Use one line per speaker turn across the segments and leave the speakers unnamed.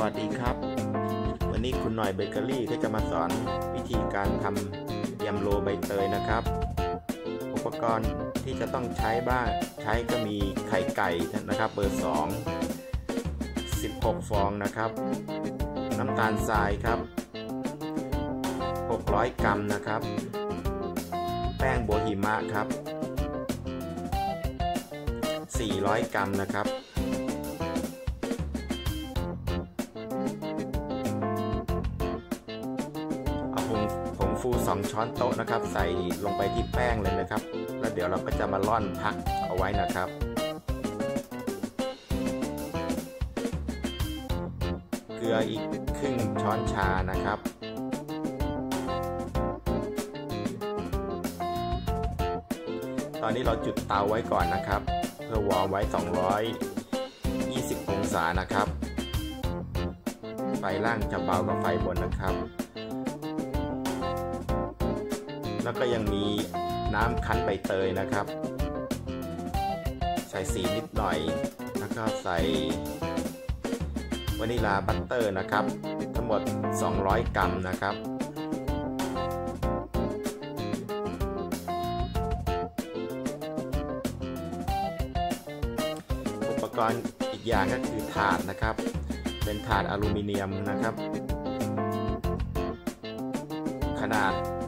วัสดีครับวันนี้คุณหน่อยเบเกอรี่ก็จะมาสอนวิธีการทำยำโรใบเตยนะครับอุปกรณ์ที่จะต้องใช้ก็มีไข่ไก่นะครับเบอร์2 16 ฟองนะครับน้ำตาลทรายครับ600 กรัมนะครับแป้งโบหิมะครับ400 กรัมนะครับผงฟู2 ช้อนโต๊ะนะครับใส่ลงไปที่แป้งเลยนะครับแล้วเดี๋ยวเราก็จะมาร่อนพักเอาไว้นะครับเกลืออีกครึ่งช้อนชานะครับตอนนี้เราจุดเตาไว้ก่อนนะครับเพื่อวอร์มไว้220 องศานะครับไฟล่างจะเบากว่าไฟบนนะครับแล้วก็ยังมีน้ำคั้นใบเตยนะครับใส่สีนิดหน่อยแล้วก็ใส่วานิลาบัตเตอร์นะครับทั้งหมด200 กรัมนะครับอุปกรณ์อีกอย่างก็คือถาดนะครับเป็นถาดอลูมิเนียมนะครับขนาด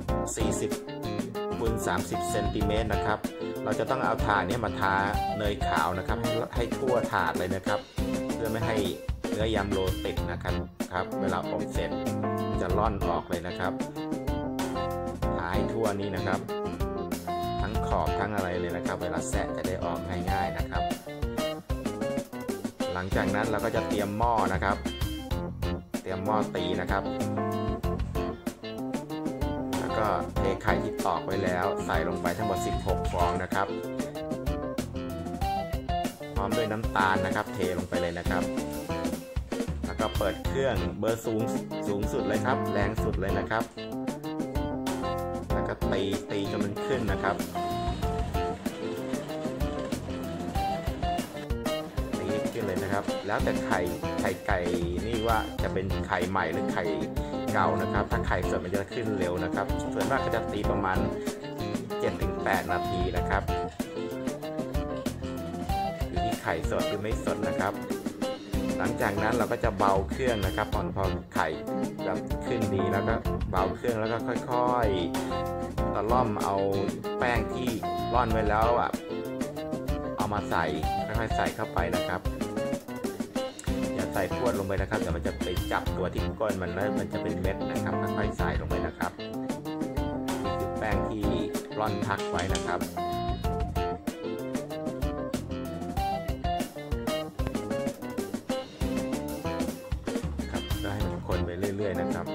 40 คูณ 30 เซนติเมตรนะครับเราจะต้องเอาถาดนี้มาทาเนยขาวนะครับให้ทั่วถาดเลยนะครับเพื่อไม่ให้เนื้อยำโรติดนะครับเวลาอบเสร็จจะร่อนออกเลยนะครับทาให้ทั่วนี้นะครับทั้งขอบทั้งอะไรเลยนะครับเวลาแซะจะได้ออกง่ายๆนะครับหลังจากนั้นเราก็จะเตรียมหม้อนะครับเตรียมหม้อตีนะครับแล้วก็เทไข่ที่ตอกไว้แล้วใส่ลงไปทั้งหมด16 ฟองนะครับพร้อมด้วยน้ำตาลนะครับเทลงไปเลยนะครับแล้วก็เปิดเครื่องเบอร์สูงสุดเลยครับแรงสุดเลยนะครับแล้วก็ตีจนมันขึ้นนะครับเลยนะครับแล้วแต่ไข่ไก่นี่ว่าจะเป็นไข่ใหม่หรือไข่เก่านะครับถ้าไข่สดมันจะขึ้นเร็วนะครับส่วนมากก็จะตีประมาณ 7-8 นาทีนะครับอยู่ที่ไข่สดหรือไม่สดนะครับหลังจากนั้นเราก็จะเบาเครื่องนะครับพอไข่แบบขึ้นดีแล้วก็เบาเครื่องแล้วก็ค่อยๆตะล่อมเอาแป้งที่ร่อนไว้แล้วเอามาใส่ค่อยๆใส่เข้าไปนะครับใส่พรวดลงไปนะครับเดี๋ยวมันจะไปจับตัวที่ก้นมันแล้วมันจะเป็นเม็ดนะครับค่อยๆใส่ลงไปนะครับนี่คือแป้งที่ร่อนพักไว้นะครับครับก็ให้มันคนไปเรื่อยๆนะครับ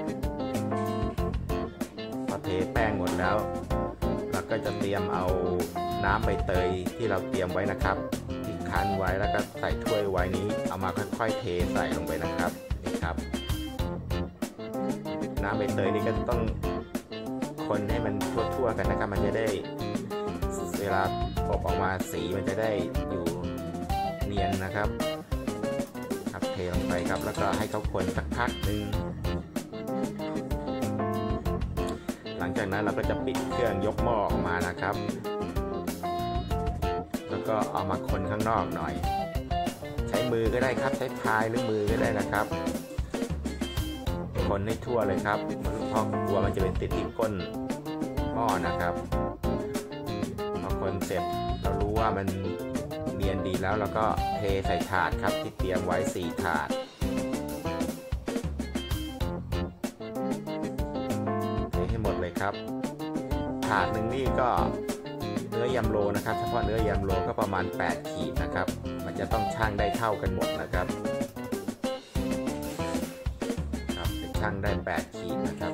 พอเทแป้งหมดแล้วเราก็จะเตรียมเอาน้ำใบเตยที่เราเตรียมไว้นะครับคั้นไว้แล้วก็ใส่ถ้วยไว้นี้เอามาค่อยๆเทใส่ลงไปนะครับนี่ครับน้ำใบเตยนี่ก็ต้องคนให้มันทั่วๆกันนะครับมันจะได้เวลาอบออกมาสีมันจะได้อยู่เนียนนะครับครับเทลงไปครับแล้วก็ให้เขาคนสักพักหนึ่งหลังจากนั้นเราก็จะปิดเครื่องยกหม้อออกมานะครับแล้วก็เอามาคนข้างนอกหน่อยใช้มือก็ได้ครับใช้พายหรือมือก็ได้นะครับคนให้ทั่วเลยครับเพราะกลัวมันจะเป็นติดที่ก้นหม้อนะครับพอคนเสร็จเรารู้ว่ามันเนียนดีแล้วเราก็เทใส่ถาดครับที่เตรียมไว้4 ถาดเทให้หมดเลยครับถาดหนึ่งนี่ก็เนื้อยำโรนะครับเฉพาะเนื้อยำโรก็ประมาณ8 ขีดนะครับมันจะต้องชั่งได้เท่ากันหมดนะครับครับชั่งได้8 ขีดนะครับ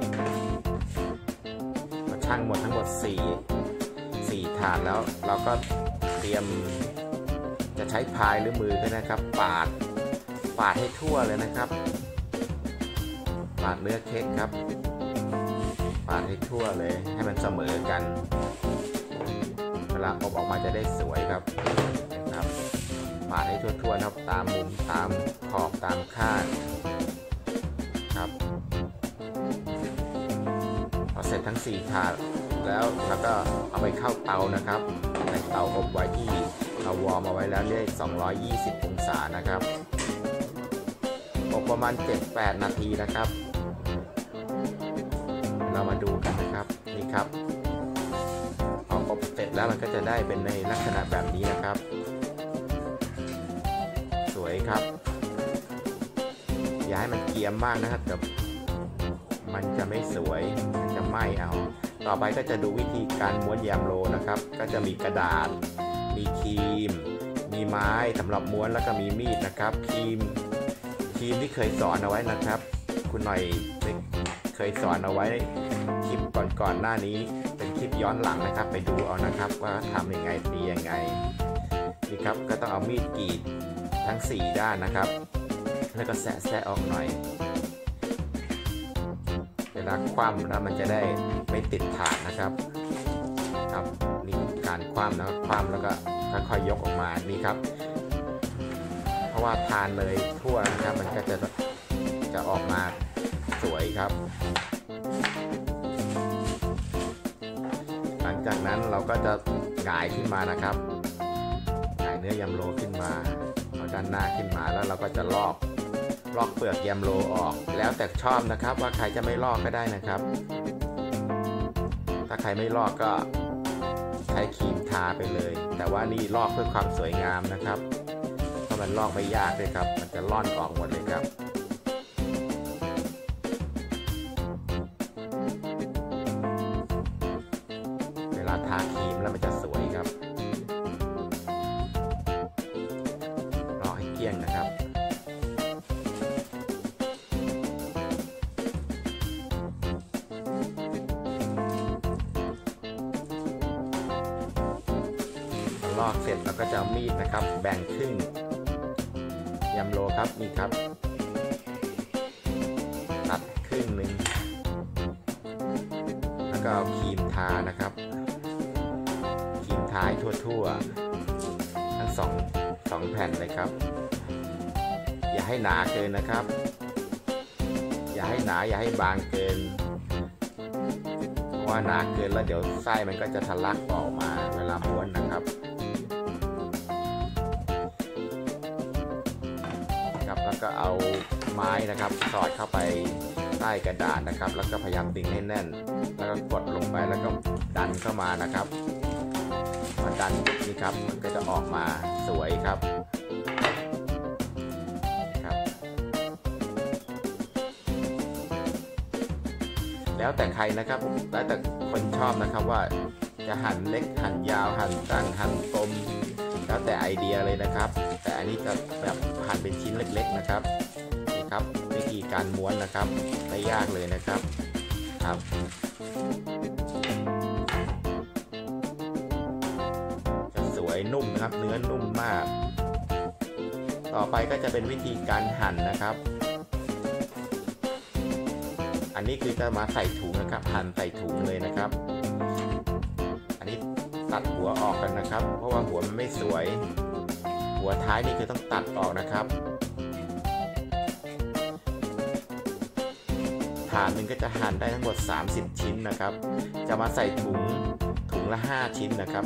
พอชั่งหมดทั้งหมด4 ถาดแล้วเราก็เตรียมจะใช้พายหรือมือก็นะครับปาดให้ทั่วเลยนะครับปาดเนื้อเค้กครับปาดให้ทั่วเลยให้มันเสมอกันเวลาอบออกมาจะได้สวยครับนะครับปาดให้ทั่วๆนะครับตามมุมตามขอบตามข้างครับพอเสร็จทั้ง4ถาดแล้วก็เอาไปเข้าเตานะครับในเตาอบไว้ที่เราวอร์มเอาไว้แล้วเรียก220 องศานะครับอบประมาณ 7-8 นาทีนะครับเรามาดูกันนะครับนี่ครับพออบเสร็จแล้วมันก็จะได้เป็นในลักษณะแบบนี้นะครับสวยครับอย่าให้มันเกรียมมากนะครับเดี๋ยวมันจะไม่สวยมันจะไหม้เอาต่อไปก็จะดูวิธีการม้วนแยมโรนะครับก็จะมีกระดาษมีครีมมีไม้สำหรับม้วนแล้วก็มีมีดนะครับครีมที่เคยสอนเอาไว้นะครับคุณหน่อยเคยสอนเอาไว้คลิปก่อนหน้านี้เป็นคลิปย้อนหลังนะครับไปดูเอานะครับว่าทำยังไงตียังไงนี่ครับก็ต้องเอามีดกรีดทั้ง4ด้านนะครับแล้วก็แซะออกหน่อยเวลาคว่ำแล้วมันจะได้ไม่ติดถาดนะครับครับนี่การคว่ำแล้วก็ค่อยๆยกออกมานี่ครับเพราะว่าทานเลยทั่วนะครับมันก็จะออกมาสวยครับหลังจากนั้นเราก็จะหงายขึ้นมานะครับหงายเนื้อยำโรขึ้นมาเอาด้านหน้าขึ้นมาแล้วเราก็จะลอกเปลือกยำโรออกแล้วแต่ชอบนะครับว่าใครจะไม่ลอกก็ได้นะครับถ้าใครไม่ลอกก็ใช้ครีมทาไปเลยแต่ว่านี่ลอกเพื่อความสวยงามนะครับเพราะมันลอกไม่ยากเลยครับมันจะล่อนออกหมดเลยครับเวลาทาครีมแล้วมันจะสวยครับลอกให้เกลี้ยงนะครับลอกเสร็จเราก็จะเอามีดนะครับแบ่งครึ่งยำโรครับนี่ครับตัดครึ่งหนึ่งแล้วก็เอาครีมทานะครับครีมทาให้ทั่วทั้งสองแผ่นเลยครับอย่าให้หนาเกินนะครับอย่าให้หนาอย่าให้บางเกินเพราะว่าหนาเกินแล้วเดี๋ยวไส้มันก็จะทะลักออกมาเวลาม้วนนะครับแล้วก็เอาไม้นะครับสอดเข้าไปใต้กระดาษนะครับแล้วก็พยายามดึงให้แน่นแล้วก็กดลงไปแล้วก็ดันเข้ามานะครับพอดันนี่ครับมันก็จะออกมาสวยครับแล้วแต่ใครนะครับแล้วแต่คนชอบนะครับว่าจะหั่นเล็กหั่นยาวหั่นตั้งหั่นกลมแล้วแต่ไอเดียเลยนะครับแต่อันนี้จะแบบหั่นเป็นชิ้นเล็กๆนะครับนี่ครับวิธีการม้วนนะครับไม่ยากเลยนะครับจะสวยนุ่มนะครับเนื้อนุ่มมากต่อไปก็จะเป็นวิธีการหั่นนะครับอันนี้คือจะมาใส่ถุงนะครับหั่นใส่ถุงเลยนะครับอันนี้ตัดหัวออกกันนะครับเพราะว่าหัวมันไม่สวยหัวท้ายนี่คือต้องตัดออกนะครับถาดหนึ่งก็จะหั่นได้ทั้งหมด30ชิ้นนะครับจะมาใส่ถุงละ5ชิ้นนะครับ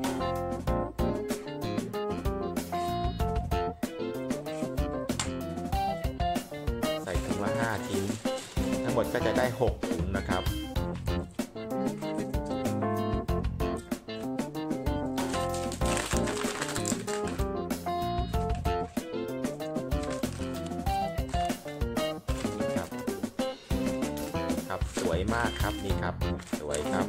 ใส่ถุงละ5ชิ้นทั้งหมดก็จะได้6ถุงนะครับสวยมากครับนี่ครับสวยครับ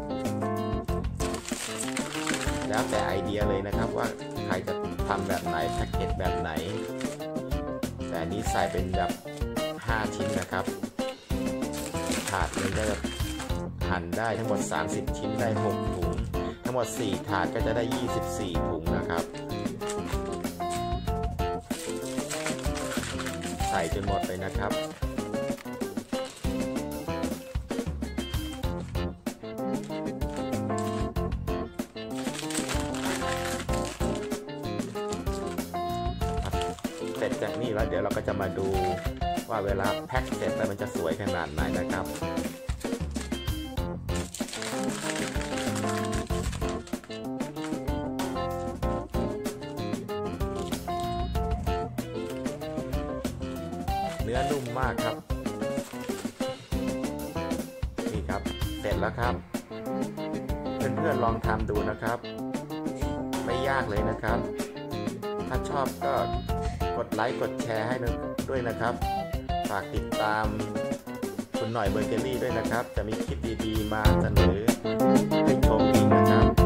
แล้วแต่ไอเดียเลยนะครับว่าใครจะทำแบบไหนแพ็กเกจแบบไหนแต่อันนี้ใส่เป็นแบบ5ชิ้นนะครับถาดนึงก็จะหั่นได้ทั้งหมด30ชิ้นได้6ถุงทั้งหมด4ถาดก็จะได้24ถุงนะครับใส่จนหมดเลยนะครับก็จะมาดูว่าเวลาแพ็คเสร็จแล้วมันจะสวยขนาดไหนนะครับเนื้อนุ่มมากครับนี่ครับเสร็จแล้วครับเพื่อนๆลองทำดูนะครับไม่ยากเลยนะครับถ้าชอบก็กดไลค์กดแชร์ให้ด้วยนะครับฝากติดตามคุณหน่อยเบเกอรี่ด้วยนะครับจะมีคลิปดีๆมาเสนอให้ชมอีกนะครับ